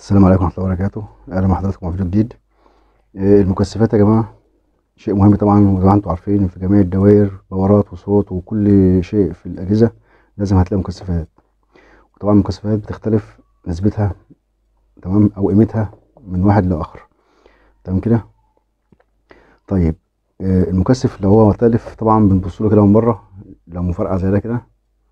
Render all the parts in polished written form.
السلام عليكم ورحمة الله وبركاته. أهلا بحضراتكم في فيديو جديد. المكثفات يا جماعة شيء مهم طبعا، وزي ما انتم عارفين في جميع الدوائر باورات وصوت وكل شيء في الأجهزة لازم هتلاقي مكثفات. وطبعا المكثفات بتختلف نسبتها، تمام، أو قيمتها من واحد لآخر، تمام كده. طيب، المكثف لو هو مختلف طبعا بنبص له كده من بره، لو مفرقع زي ده كده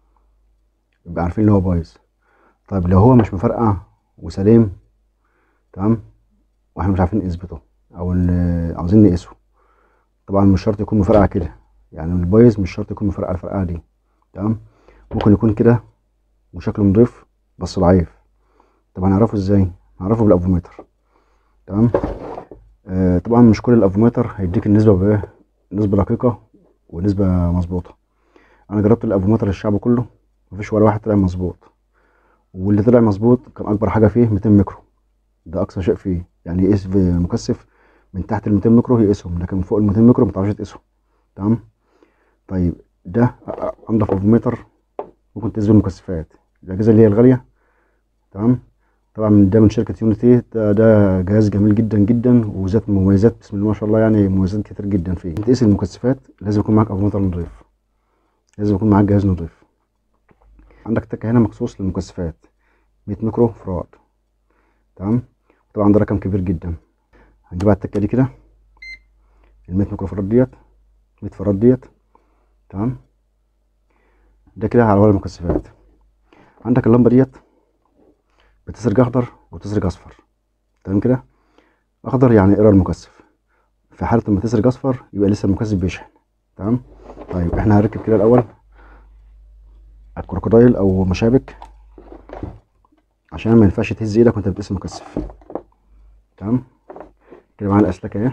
يبقى عارفين ان هو بايظ. طيب لو هو مش مفرقع وسليم، تمام، واحنا مش عارفين نثبته او عاوزين نقيسه، طبعا مش شرط يكون مفرقع كده، يعني البايظ مش شرط يكون مفرقع الفرقعه دي، تمام. ممكن يكون كده وشكله نضيف بس ضعيف. طب هنعرفه ازاي؟ هنعرفه بالافوميتر، تمام. طبعا مش كل الافوميتر هيديك النسبه بايه، نسبه دقيقه ونسبه مظبوطه. انا جربت الافوميتر الشعب كله، مفيش ولا واحد طلع مظبوط، واللي طلع مظبوط كان اكبر حاجه فيه 200 ميكرو، ده اقصى شيء فيه، يعني يقيس في مكثف من تحت ال 200 ميكرو يقيسهم، لكن فوق ال 200 ميكرو ما تعرفش تقيسهم، تمام. طيب ده انضف افوميتر ممكن تقيس بيه المكثفات، الاجهزه اللي هي الغاليه، تمام. طبعا ده من شركه يونيتي، ده جهاز جميل جدا جدا وذات مميزات بسم الله ما شاء الله، يعني مميزات كتير جدا فيه. انت تقيس المكثفات لازم يكون معاك افوميتر نضيف، لازم يكون معاك جهاز نضيف. عندك تكه هنا مخصوص للمكثفات 100 ميكرو فراد، تمام. طبعا ده رقم كبير جدا. هنجيب على التكه دي كده ال 100 ميكرو فراد ديت، 100 فراد ديت، تمام. ده كده على ولا المكثفات. عندك اللمبه ديت بتسرج اخضر وتسرج اصفر، تمام كده. اخضر يعني ايرور المكثف، في حاله لما تسرج اصفر يبقى لسه المكثف بيشحن، تمام. طيب احنا هنركب كده الاول الكروكودايل او مشابك، عشان ما ينفعش تهز ايدك وانت بتقيس المكثف، تمام. كده معانا الاسلاك اهي،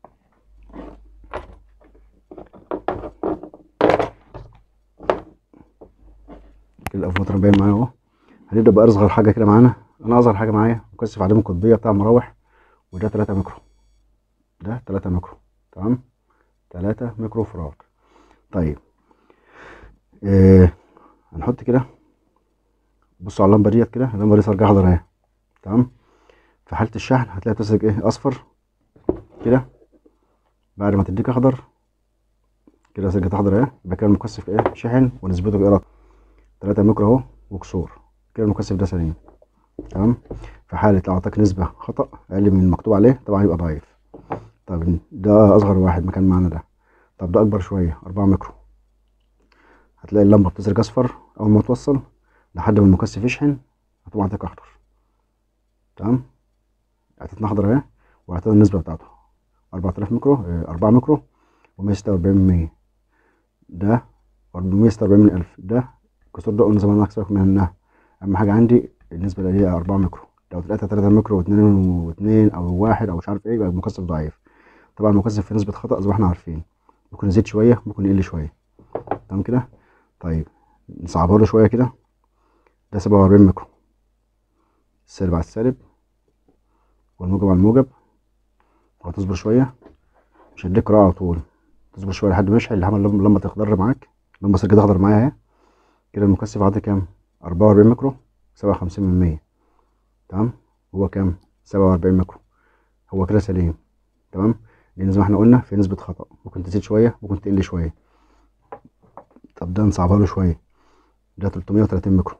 كده الافومتر باين معانا اهو. هنبدا باصغر حاجه كده معانا، انا اصغر حاجه معايا مكثف عدم القطبيه بتاع المراوح، وده 3 ميكرو، ده 3 ميكرو، تمام، 3 ميكرو فراد. طيب آه هنحط كده، بصوا على اللمبه ديت كده، اللمبه دي سرجها اخضر اهي، تمام. في حاله الشحن هتلاقي تسرج ايه، اصفر كده، بعد ما تديك اخضر كده سرجت اخضر اهي، يبقى كده المكثف ايه، شحن ونسبته ايه، 3 ميكرو اهو وكسور، كده المكثف ده سليم، تمام. في حاله لو اعطاك نسبه خطا اقل من المكتوب عليه طبعا يبقى ضعيف. طب ده اصغر واحد مكان معانا ده. طب ده اكبر شويه 4 ميكرو، هتلاقي اللمبه بتزرق اصفر اول ما توصل لحد ما المكثف يشحن، هتبقى عندك اخضر، تمام. هتتنا اخضر اهي، وهتلاقي النسبه بتاعته 4000 ميكرو، 4 ميكرو و146 من 100، ده 446 من 1000، ده الكسور ده قلنا زمان هكسبك منها. اهم حاجه عندي النسبه اللي هي 4 ميكرو، لو طلعت 3 ميكرو و2 و2 او 1 او مش عارف ايه يبقى المكثف ضعيف. طبعا المكثف في نسبه خطا زي ما احنا عارفين، ممكن يزيد شويه ممكن يقل شويه، تمام كده. طيب نصعبها له شويه كده، ده 47 ميكرو، السالب على السالب والموجب على الموجب، وهتصبر شويه، مش هديك قراءه على طول، تصبر شويه لحد ما يشحن، لحد لما تخضر معاك، لما كده اخضر معايا اهي. كده المكثف عندي كام، 44 ميكرو، 57 من 100، تمام. هو كام، 47 ميكرو، هو كده سليم، تمام. لان زي ما احنا قلنا في نسبه خطا، ممكن تزيد شويه ممكن تقل شويه. طب ده نصعبها له شويه، ده 330 ميكرو،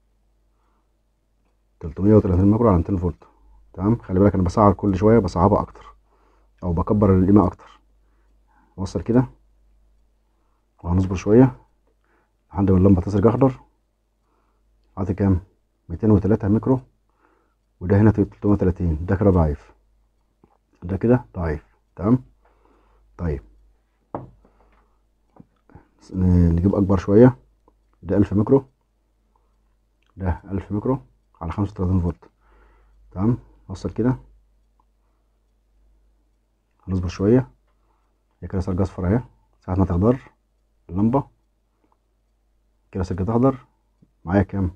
330 ميكرو على 200 فولت، تمام. خلي بالك انا بسعر كل شويه، بصعبها اكتر او بكبر القيمه اكتر. وصل كده، وهنصبر شويه لحد ما اللمبه تسرج اخضر. عاطي كام، 203 ميكرو، وده هنا 330، ده كده ضعيف، ده كده ضعيف، تمام. طيب نجيب اكبر شويه، ده 1000 ميكرو، ده 1000 ميكرو على 35 فولت، تمام. وصل كده، هنصبر شويه، هي كده سرج اصفر اهي، ساعه ما تخضر اللمبه كده سرجت اخضر معايا. كام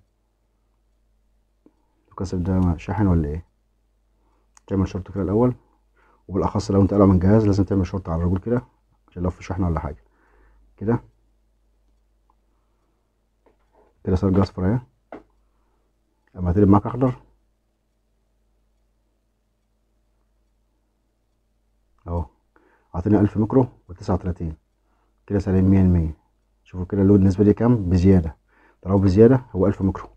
الكاسيت ده، شاحن ولا ايه؟ تعمل شورت كده الاول، وبالاخص لو انت قلع من جهاز لازم تعمل شورت على الرجول كده، عشان لو في شحن ولا حاجه. كده كده سرج اصفر اهي، اما تقلب معاك اخضر عطيني 1000 ميكرو و39 كده سالب 100%. شوفوا كده اللود النسبة دي كام بزيادة، طالما بزيادة هو 1000 ميكرو،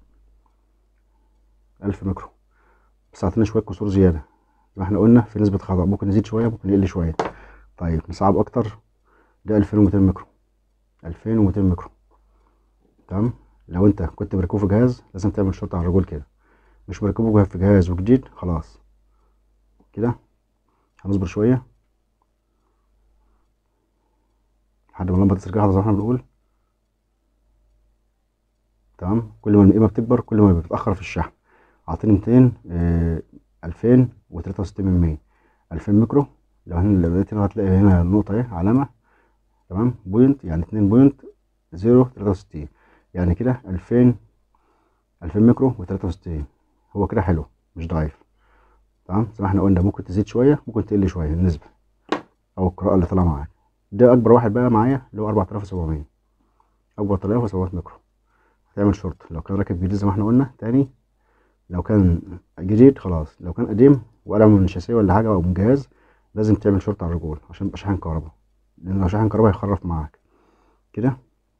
1000 ميكرو، بس عطينا شوية كسور زيادة زي ما احنا قلنا في نسبة خطأ، ممكن نزيد شوية ممكن نقل شوية. طيب نصعب أكتر، ده 2200 ميكرو، 2200 ميكرو. تمام. لو انت كنت مركبه في جهاز لازم تعمل شرط على الرجول كده، مش مركبه في جهاز وجديد خلاص كده. هنصبر شوية لحد ما اللمبة ترجع زي ما احنا بنقول. تمام. كل ما القيمة بتكبر كل ما بتتأخر في الشحن. عاطيني 200 2063 2000 ميكرو. لو هنا لقيت هنا هتلاقي هنا النقطة اهي علامة، تمام، بوينت يعني 2.063 يعني كده 2000 ميكرو و63. هو كده حلو مش ضعيف. تمام. زي ما احنا قلنا ممكن تزيد شوية ممكن تقل شوية النسبة او القراءة اللي طالعة معاك. ده اكبر واحد بقى معايا اللي هو 4700، اكبر 4700 ميكرو. هتعمل شورت لو كان راكب جديد زي ما احنا قلنا تاني، لو كان جديد خلاص، لو كان قديم وقلع من شاسيه ولا حاجه او من جهاز لازم تعمل شورت على الرجول عشان يبقى شاحن كهرباء، لان لو شاحن كهرباء هيخرف معاك كده.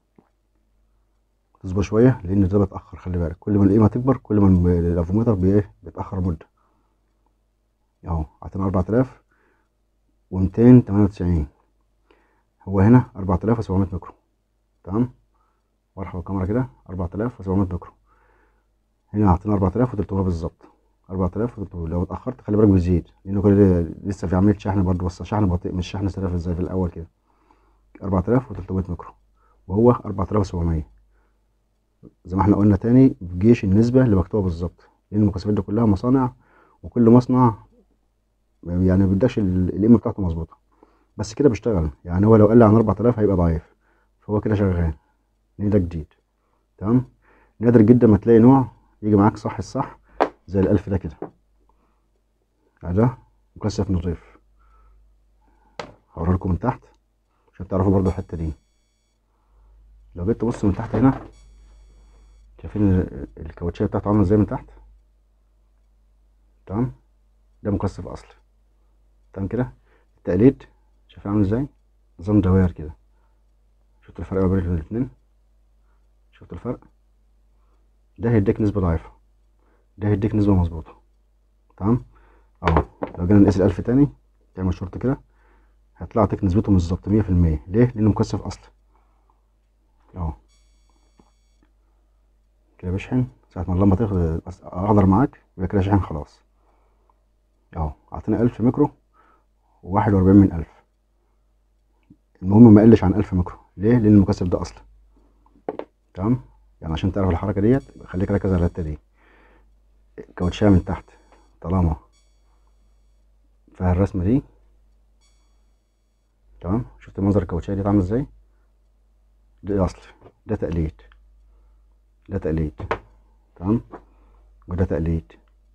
تصبر شويه لان ده بيتاخر، خلي بالك كل ما القيمه تكبر كل ما الافوميتر بيتاخر مده. اهو عطينا 4298، هو هنا 4700 ميكرو. تمام. وارفع الكاميرا كده 4700 ميكرو، هنا عطينا 4300 بالظبط. 4300 لو اتاخرت خلي بالك بيزيد لانه كده لسه في عمليه شحن برضه، بس شحن بطيء مش شحن سريع زي في الاول كده. 4300 ميكرو وهو 4700 زي ما احنا قلنا تاني بجيش النسبه اللي مكتوبه بالظبط، لان المكثفات دي كلها مصانع وكل مصنع يعني ما بيدكش القيمه بتاعته مظبوطه، بس كده بيشتغل. يعني هو لو قل عن 4000 هيبقى ضعيف، فهو كده شغال لان ده جديد. تمام. نادر جدا ما تلاقي نوع يجي معاك صح الصح زي الألف ده كده. ده مكثف نظيف. هوريها لكم من تحت عشان تعرفوا برضو الحته دي. لو جيت تبص من تحت هنا شايفين الكاوتشيه بتاعته عامله ازاي من تحت. تمام. ده مكثف اصلي. تمام كده. التقليد شايفين عامل ازاي، نظام دوائر كده. شفت الفرق ما بين الاثنين؟ شفت الفرق؟ ده هيديك نسبه ضعيفه، ده هيديك نسبه مظبوطه. تمام. اهو لو جينا نقيس الألف تاني تعمل شورت كده هيطلع لك نسبته بالظبط 100%. ليه؟ لانه مكثف اصلي. اهو كده بيشحن ساعة ما اللمبة تاخد أخضر معاك يبقى كده شاحن خلاص. أهو أعطينا 1000 ميكرو و41 من 1000. المهم ما يقلش عن 1000 ميكرو. ليه؟ لأن المكثف ده أصلي. تمام. يعني عشان تعرف الحركة ديت خليك ركز على الحتة دي. الكاوتشية من تحت طالما فيها الرسمة دي، تمام. شفت منظر الكاوتشية دي عامل ازاي؟ ده أصلي، ده تقليد، ده تقليد. تمام. وده تقليد،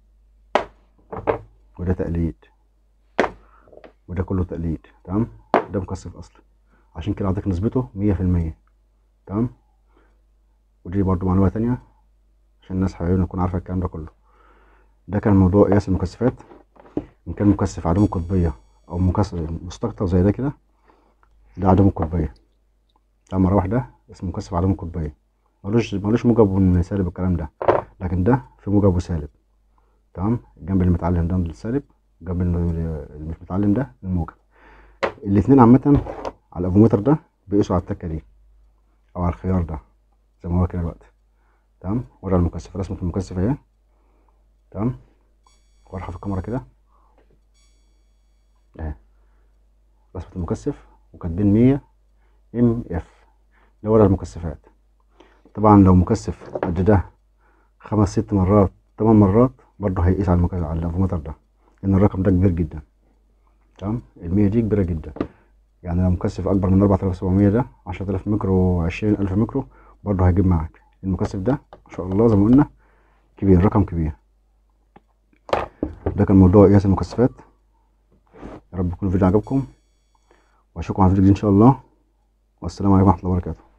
وده تقليد، وده كله تقليد. تمام. ده مكثف أصلي عشان كده أعطيك نسبته 100%. تمام. ودي برضو معلومة تانية عشان الناس حبايبنا تكون عارفة الكلام ده كله. ده كان موضوع قياس المكثفات، إن كان مكثف عدم القطبية أو مكثف مستقطب زي ده كده، ده عدم القطبية. ده مراوح ده اسمه مكثف عدم القطبية، ملوش موجب وسالب الكلام ده، لكن ده في موجب وسالب. تمام. الجنب المتعلم ده السالب، الجنب اللي مش متعلم ده الموجب. الاتنين عامة على الافومتر ده بيقيسوا على التكة دي أو على الخيار ده زي ما هو كده دلوقتي. تمام. ورا المكثف رسمة المكثف اهي. تمام. وارفع في الكاميرا كده اهي رسمة المكثف وكاتبين 100 ام اف ده ورا المكثفات. طبعا لو مكثف قد ده 5 6 مرات 8 مرات برضه هيقيس على على الافومتر ده، لان الرقم ده كبير جدا. تمام. ال100 دي كبيرة جدا، يعني لو مكثف اكبر من 4700 ده 10000 ميكرو 20000 ميكرو برضه هيجيب معاك. المكثف ده ما شاء الله زي ما قلنا كبير، رقم كبير. ده كان موضوع قياس المكثفات. يا رب يكون الفيديو عجبكم واشوفكم على الفيديو الجديد ان شاء الله، والسلام عليكم ورحمه الله وبركاته.